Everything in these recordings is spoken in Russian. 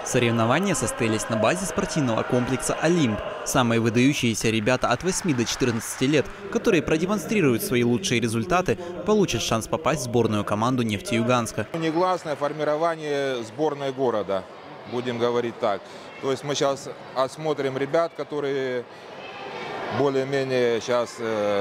Соревнования состоялись на базе спортивного комплекса «Олимп». Самые выдающиеся ребята от 8 до 14 лет, которые продемонстрируют свои лучшие результаты, получат шанс попасть в сборную команду «Нефтеюганска». Негласное формирование сборной города, будем говорить так. То есть мы сейчас осмотрим ребят, которые более-менее сейчас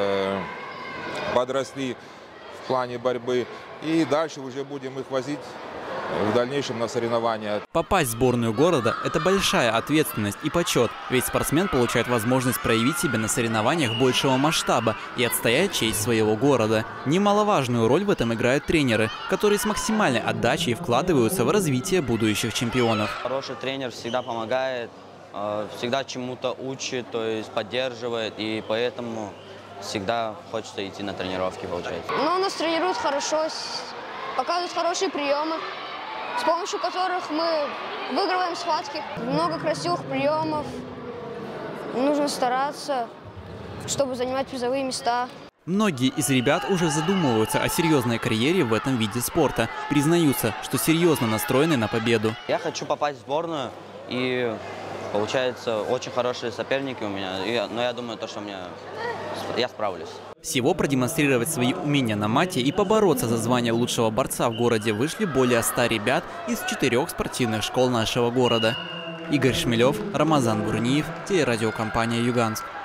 подросли в плане борьбы. И дальше уже будем их возить в дальнейшем на соревнования. Попасть в сборную города – это большая ответственность и почет, ведь спортсмен получает возможность проявить себя на соревнованиях большего масштаба и отстоять честь своего города. Немаловажную роль в этом играют тренеры, которые с максимальной отдачей вкладываются в развитие будущих чемпионов. Хороший тренер всегда помогает, всегда чему-то учит, то есть поддерживает, и поэтому всегда хочется идти на тренировки, получается. Он нас тренирует хорошо, показывает хорошие приемы, с помощью которых мы выигрываем схватки. Много красивых приемов. Нужно стараться, чтобы занимать призовые места. Многие из ребят уже задумываются о серьезной карьере в этом виде спорта. Признаются, что серьезно настроены на победу. Я хочу попасть в сборную, и получается очень хорошие соперники у меня. Но я думаю, что я справлюсь. Всего продемонстрировать свои умения на мате и побороться за звание лучшего борца в городе вышли более 100 ребят из 4 спортивных школ нашего города. Игорь Шмелев, Рамазан Бурниев, телерадиокомпания «Юганск».